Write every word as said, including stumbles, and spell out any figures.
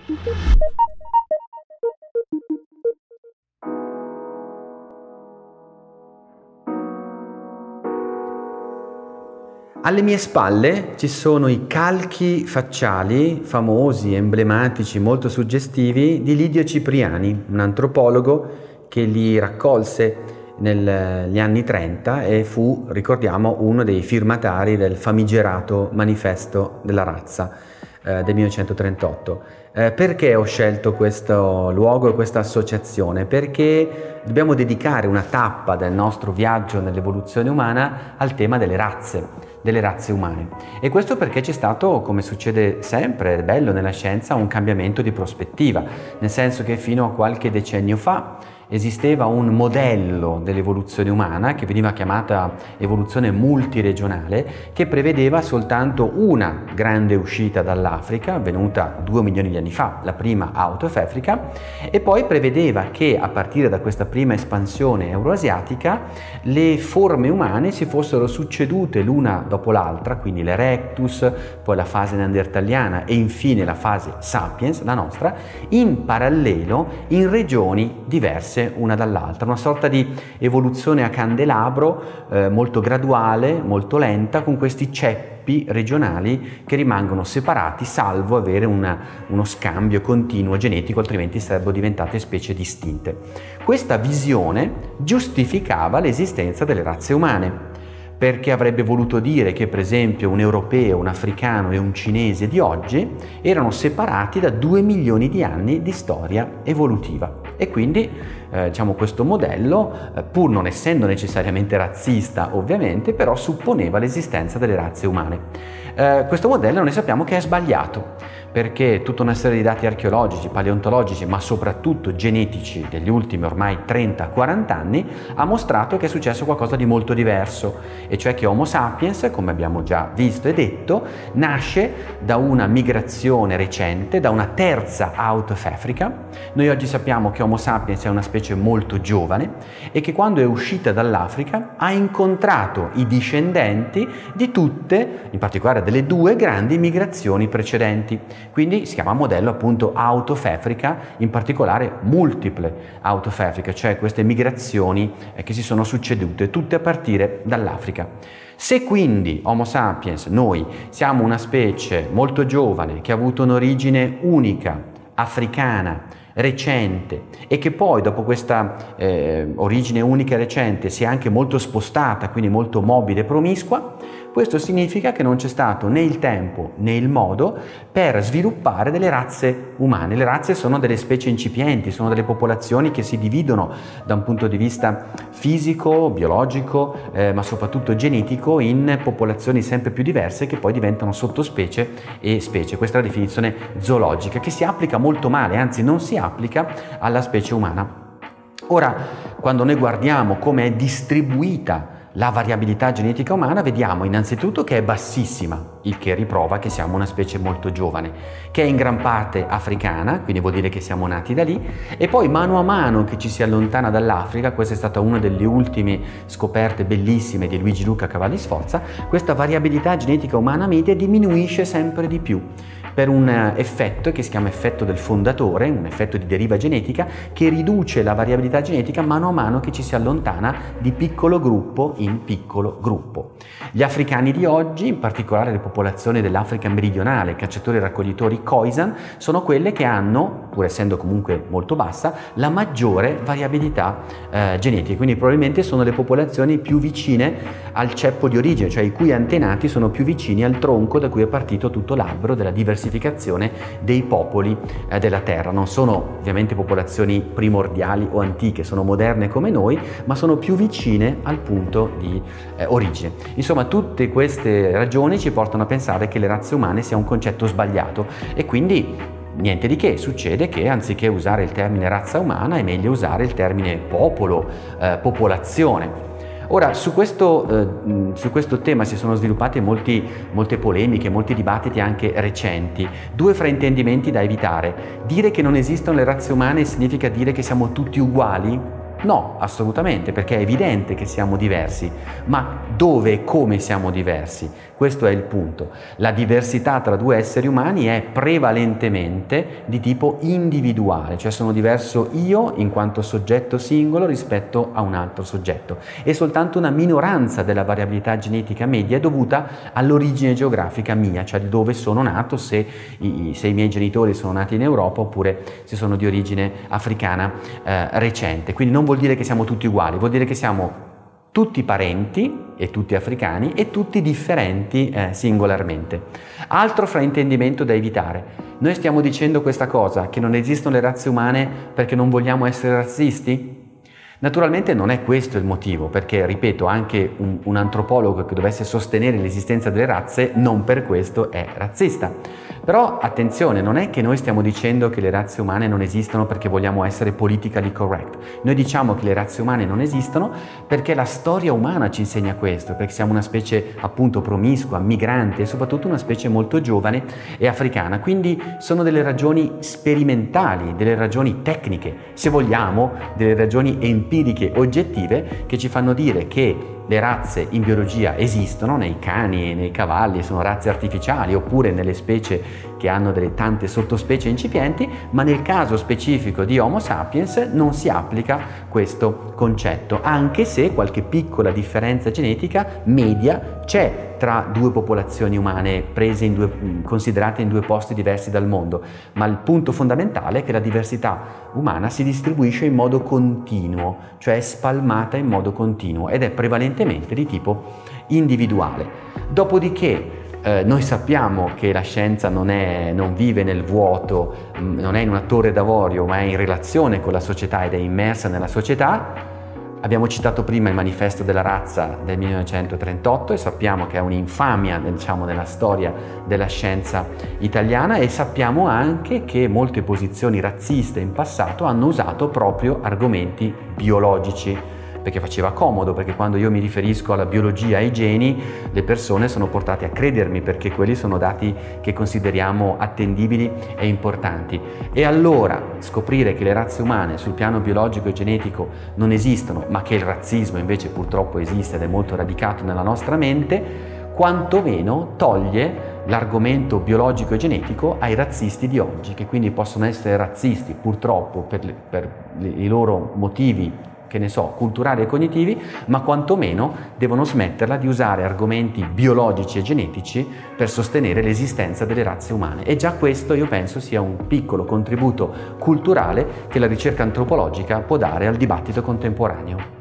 Alle mie spalle ci sono i calchi facciali famosi, emblematici, molto suggestivi di Lidio Cipriani, un antropologo che li raccolse negli anni trenta e fu, ricordiamo, uno dei firmatari del famigerato Manifesto della razza eh, del millenovecentotrentotto. Eh, perché ho scelto questo luogo e questa associazione? Perché dobbiamo dedicare una tappa del nostro viaggio nell'evoluzione umana al tema delle razze, delle razze umane. E questo perché c'è stato, come succede sempre, è bello nella scienza, un cambiamento di prospettiva, nel senso che fino a qualche decennio fa esisteva un modello dell'evoluzione umana che veniva chiamata evoluzione multiregionale, che prevedeva soltanto una grande uscita dall'Africa, avvenuta due milioni di anni fa, la prima out of Africa, e poi prevedeva che a partire da questa prima espansione euroasiatica le forme umane si fossero succedute l'una dopo l'altra, quindi l'Erectus, poi la fase neandertaliana e infine la fase Sapiens, la nostra, in parallelo in regioni diverse una dall'altra, una sorta di evoluzione a candelabro eh, molto graduale, molto lenta, con questi ceppi regionali che rimangono separati salvo avere una, uno scambio continuo genetico, altrimenti sarebbero diventate specie distinte. Questa visione giustificava l'esistenza delle razze umane, perché avrebbe voluto dire che per esempio un europeo, un africano e un cinese di oggi erano separati da due milioni di anni di storia evolutiva. E quindi eh, diciamo, questo modello, eh, pur non essendo necessariamente razzista ovviamente, però supponeva l'esistenza delle razze umane. Eh, questo modello noi sappiamo che è sbagliato, perché tutta una serie di dati archeologici, paleontologici, ma soprattutto genetici degli ultimi ormai trenta quaranta anni ha mostrato che è successo qualcosa di molto diverso, e cioè che Homo sapiens, come abbiamo già visto e detto, nasce da una migrazione recente, da una terza out of Africa. Noi oggi sappiamo che Homo sapiens è una specie molto giovane e che quando è uscita dall'Africa ha incontrato i discendenti di tutte, in particolare delle due grandi migrazioni precedenti. Quindi si chiama modello appunto out of Africa, in particolare multiple out of Africa, cioè queste migrazioni che si sono succedute tutte a partire dall'Africa. Se quindi Homo sapiens, noi, siamo una specie molto giovane che ha avuto un'origine unica, africana, recente, e che poi dopo questa eh, origine unica e recente si è anche molto spostata, quindi molto mobile e promiscua, questo significa che non c'è stato né il tempo né il modo per sviluppare delle razze umane. Le razze sono delle specie incipienti, sono delle popolazioni che si dividono da un punto di vista fisico, biologico, eh, ma soprattutto genetico, in popolazioni sempre più diverse che poi diventano sottospecie e specie. Questa è la definizione zoologica, che si applica molto male, anzi non si applica alla specie umana. Ora, quando noi guardiamo come è distribuita la variabilità genetica umana, vediamo innanzitutto che è bassissima, il che riprova che siamo una specie molto giovane, che è in gran parte africana, quindi vuol dire che siamo nati da lì, e poi mano a mano che ci si allontana dall'Africa, questa è stata una delle ultime scoperte bellissime di Luigi Luca Cavalli Sforza, questa variabilità genetica umana media diminuisce sempre di più, per un effetto che si chiama effetto del fondatore, un effetto di deriva genetica che riduce la variabilità genetica mano a mano che ci si allontana di piccolo gruppo in piccolo gruppo. Gli africani di oggi, in particolare le popolazioni dell'Africa meridionale, cacciatori e raccoglitori Khoisan, sono quelle che hanno, pur essendo comunque molto bassa, la maggiore variabilità eh, genetica, quindi probabilmente sono le popolazioni più vicine al ceppo di origine, cioè i cui antenati sono più vicini al tronco da cui è partito tutto l'albero della diversificazione dei popoli eh, della Terra. Non sono ovviamente popolazioni primordiali o antiche, sono moderne come noi, ma sono più vicine al punto di eh, origine. Insomma, tutte queste ragioni ci portano a pensare che le razze umane sia un concetto sbagliato, e quindi niente di che, succede che anziché usare il termine razza umana è meglio usare il termine popolo, eh, popolazione. Ora, su questo, eh, su questo tema si sono sviluppate molti, molte polemiche, molti dibattiti anche recenti. Due fraintendimenti da evitare. Dire che non esistono le razze umane significa dire che siamo tutti uguali? No, assolutamente, perché è evidente che siamo diversi, ma dove e come siamo diversi? Questo è il punto. La diversità tra due esseri umani è prevalentemente di tipo individuale, cioè sono diverso io in quanto soggetto singolo rispetto a un altro soggetto, e soltanto una minoranza della variabilità genetica media è dovuta all'origine geografica mia, cioè di dove sono nato, se i, se i miei genitori sono nati in Europa oppure se sono di origine africana eh, recente. Quindi non vuol dire che siamo tutti uguali, vuol dire che siamo tutti parenti e tutti africani e tutti differenti eh, singolarmente. Altro fraintendimento da evitare. Noi stiamo dicendo questa cosa, che non esistono le razze umane perché non vogliamo essere razzisti? Naturalmente non è questo il motivo, perché, ripeto, anche un, un antropologo che dovesse sostenere l'esistenza delle razze non per questo è razzista. Però attenzione, non è che noi stiamo dicendo che le razze umane non esistono perché vogliamo essere politically correct. Noi diciamo che le razze umane non esistono perché la storia umana ci insegna questo, perché siamo una specie appunto promiscua, migrante e soprattutto una specie molto giovane e africana. Quindi sono delle ragioni sperimentali, delle ragioni tecniche, se vogliamo, delle ragioni empiriche oggettive che ci fanno dire che le razze in biologia esistono, nei cani e nei cavalli, sono razze artificiali, oppure nelle specie che hanno delle tante sottospecie incipienti, ma nel caso specifico di Homo sapiens non si applica questo concetto, anche se qualche piccola differenza genetica media c'è tra due popolazioni umane prese in due, considerate in due posti diversi dal mondo, ma il punto fondamentale è che la diversità umana si distribuisce in modo continuo, cioè è spalmata in modo continuo ed è prevalentemente di tipo individuale. Dopodiché eh, noi sappiamo che la scienza non, è, non vive nel vuoto, mh, non è in una torre d'avorio, ma è in relazione con la società ed è immersa nella società. Abbiamo citato prima il Manifesto della razza del millenovecentotrentotto e sappiamo che è un'infamia, diciamo, nella storia della scienza italiana, e sappiamo anche che molte posizioni razziste in passato hanno usato proprio argomenti biologici, perché faceva comodo, perché quando io mi riferisco alla biologia e ai geni, le persone sono portate a credermi, perché quelli sono dati che consideriamo attendibili e importanti. E allora scoprire che le razze umane sul piano biologico e genetico non esistono, ma che il razzismo invece purtroppo esiste ed è molto radicato nella nostra mente, quantomeno toglie l'argomento biologico e genetico ai razzisti di oggi, che quindi possono essere razzisti purtroppo per, le, per i loro motivi, che ne so, culturali e cognitivi, ma quantomeno devono smetterla di usare argomenti biologici e genetici per sostenere l'esistenza delle razze umane. E già questo io penso sia un piccolo contributo culturale che la ricerca antropologica può dare al dibattito contemporaneo.